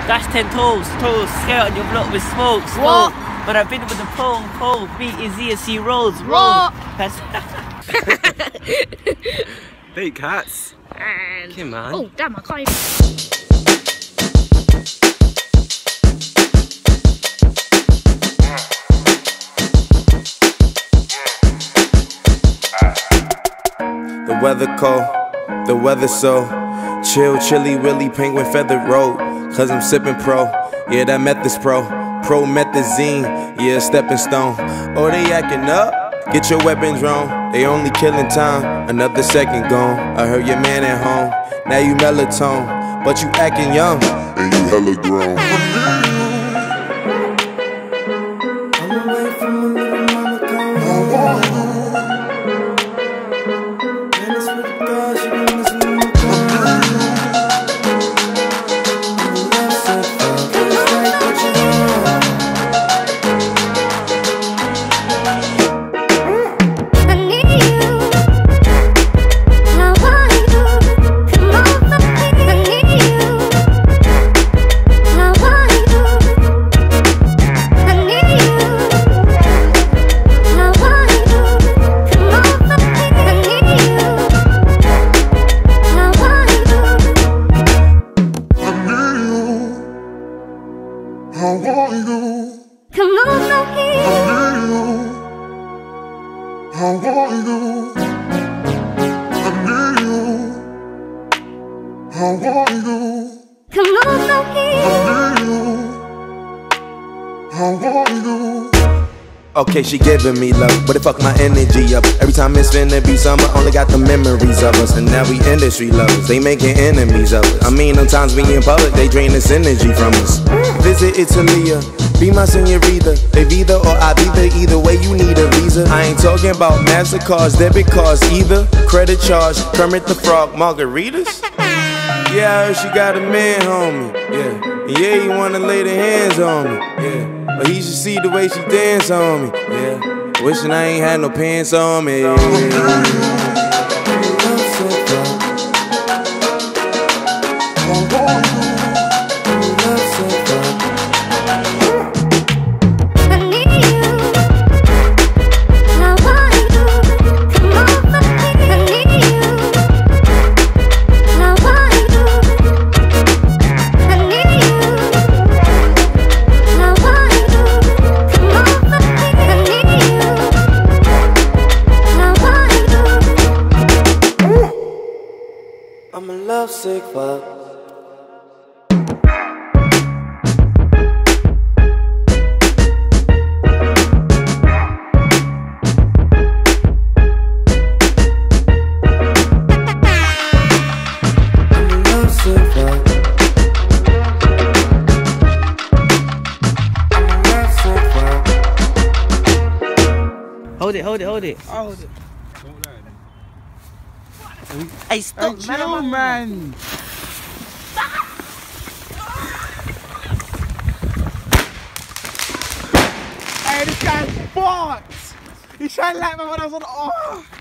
Dash 10 toes, scale on your block with smoke. What? But I've been with the pole, beat easy and see roads, What? Big cats. And Okay, man. oh damn, I can't even. The weather cold, the weather so chill, chilly, willy, penguin feathered road. Cause I'm sipping pro, yeah, that meth is promethazine, yeah, stepping stone. Oh, they acting up, get your weapons wrong. They only killing time, another second gone. I heard your man at home, now you melatonin, but you acting young, and you hella grown. I'm away from a little mama gone. How are you? Come on, no here. I need you. How are you? I need you. How are you? Come on, no here. I need you. How are you? Okay, she giving me love, but it fuck my energy up. Every time it's finna be summer, only got the memories of us. And now we industry lovers, they making enemies of us. I mean, sometimes we in public, they drain this energy from us. Visit Italia, be my senorita. They either or I be there, either way you need a visa. I ain't talking about MasterCards, debit cards either. Credit charge, Kermit the Frog, margaritas? Yeah, I heard she got a man, homie. Yeah, he wanna lay their hands on me. Yeah. But he should see the way she dance on me, yeah. Wishing I ain't had no pants on me, I'm a lovesick fuck. Hold it. Hey, stop, hey, man. Hey, this guy's fucked. He tried to light me when I was on. Oh.